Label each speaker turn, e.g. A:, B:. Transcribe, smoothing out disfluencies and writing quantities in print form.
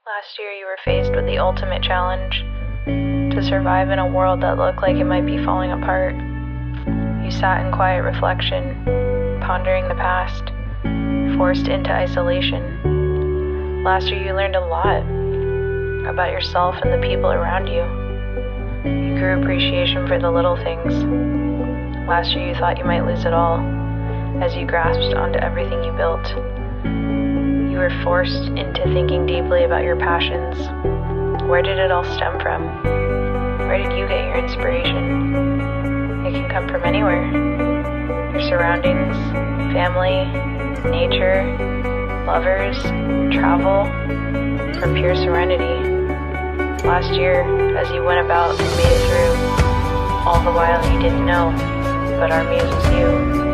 A: Last year you were faced with the ultimate challenge, to survive in a world that looked like it might be falling apart. You sat in quiet reflection, pondering the past, forced into isolation. Last year you learned a lot about yourself and the people around you. You grew appreciation for the little things. Last year you thought you might lose it all, as you grasped onto everything you built. You were forced into thinking deeply about your passions. Where did it all stem from? Where did you get your inspiration? It can come from anywhere. Your surroundings, family, nature, lovers, travel, or pure serenity. Last year, as you went about and made it through, all the while you didn't know, but our muse was you.